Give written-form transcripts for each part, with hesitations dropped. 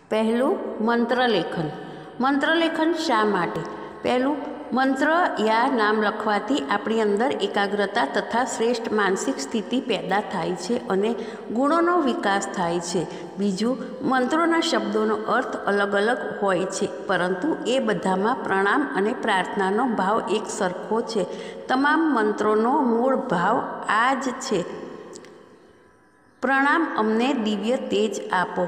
पहलू मंत्रलेखन। मंत्रलेखन शा माटे? पहलू, मंत्र या नाम लखवाथी आपणी अंदर एकाग्रता तथा श्रेष्ठ मानसिक स्थिति पैदा थाय छे अने गुणोनो विकास थाय छे। बीजू, मंत्रोना शब्दोनो अर्थ अलग अलग होय छे, परंतु ए बधामां प्रणाम अने प्रार्थनानो भाव एक सरखो छे। तमाम मंत्रोनो मूळ भाव आ ज छे, प्रणाम अमने दिव्य तेज आपो,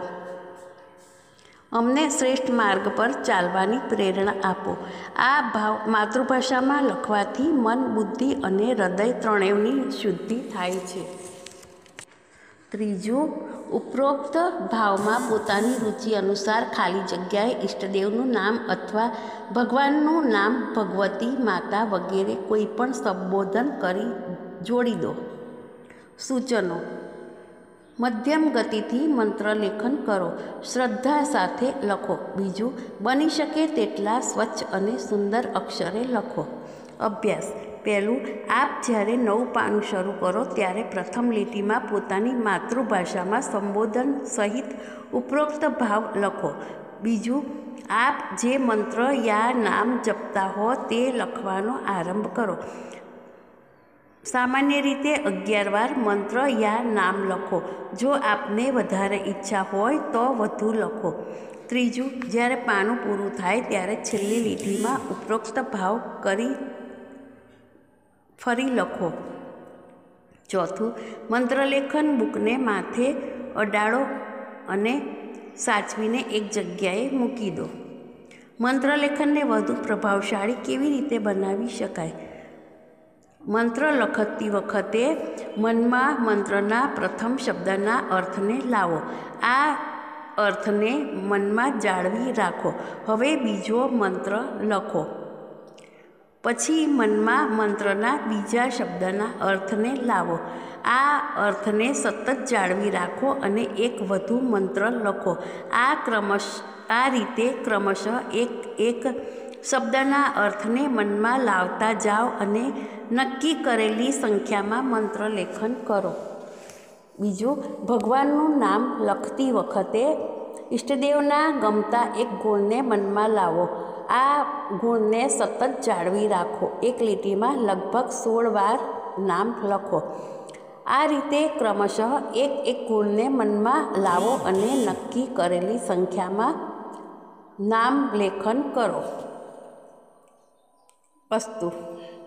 अमने श्रेष्ठ मार्ग पर चालवानी प्रेरणा आपो। आ भाव मातृभाषामां लखवाथी मन, बुद्धि अने हृदय त्रणेयनी शुद्धि थाय छे। त्रीजू, उपरोक्त भावमां पोतानी रुचि अनुसार खाली जग्याए इष्टदेवनुं नाम अथवा भगवाननुं नाम, भगवती, माता वगैरे कोईपण संबोधन करी जोड़ी दो। सूचनो: मध्यम गतिथी मंत्रलेखन करो, श्रद्धा साथे लखो। बीजू, बनी शके तेटला स्वच्छ अने सुंदर अक्षरे लखो। अभ्यास: पहलू, आप ज्यारे नवुं पानुं शरू करो त्यारे प्रथम લીટીમાં પોતાની માતૃભાષામાં સંબોધન સહિત ઉપરોક્ત ભાવ લખો। બીજું, आप જે મંત્ર યા નામ જપતા હો તે લખવાનો આરંભ કરો। सामान्य रीते 11 वार मंत्र या नाम लखो। जो आपने वधारे इच्छा होय तो वधु लखो। त्रीजू, ज्यारे पानु पूरुं थाय त्यारे छेल्ली લીટીમાં उपरोक्त भाव करी फरी लखो। चौथुं, मंत्रलेखन बुकने माथे अडाड़ो अने साचवीने एक जग्याए मूकी दो। मंत्रलेखनने वधु प्रभावशाળી केवी रीते बनावी शकाय? मंत्र लखती वखते मनमा मंत्रना प्रथम शब्दना अर्थने लावो। आ अर्थने मनमा जाळवी राखो। हवे बीजो मंत्र लखो। पछी मनमा मंत्रना बीजा शब्दना अर्थने लावो। आ अर्थने सतत जाळवी राखो अने एक वधु मंत्र लखो। आ रीते क्रमशः एक एक शब्दना अर्थने मनमा लावता जाओ अने नक्की करेली संख्यामां मंत्रलेखन करो। बीजो, भगवाननुं नाम लखती वखते इष्टदेवना गमता एक गुणने मनमा लावो। आ गुणने सतत जाळवी राखो। एक લીટીમાં लगभग 16 वार नाम लखो। आ रीते क्रमशः एक एक गुणने मनमा लावो अने नक्की करेली संख्यामां नाम लेखन करो। अस्तु।